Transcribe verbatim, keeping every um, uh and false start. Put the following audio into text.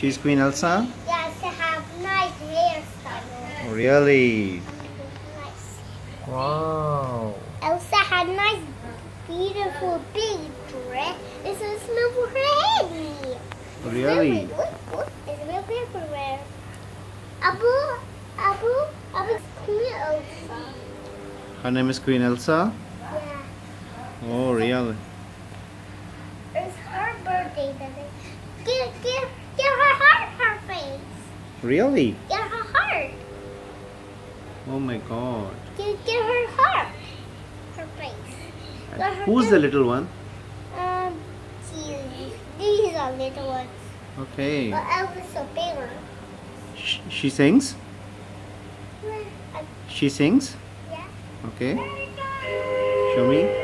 She's Queen Elsa? Yes, I have nice hairstyle. Really? Nice. Wow. Elsa had nice, beautiful big dress. It's a smell for her head. Really? Look, look, it's real everywhere. Abu, Abu, Abu, Queen Elsa. Her name is Queen Elsa? Yeah. Oh, really? It's her birthday today. Give, give, give her heart her face. Really? Give her heart. Oh my God. Give, give her heart her face. Let her Who's do- the little one? Um, these, these are little ones. Okay. But Elvis are bigger. Sh she sings? Uh, She sings? yeah. Okay. Show me.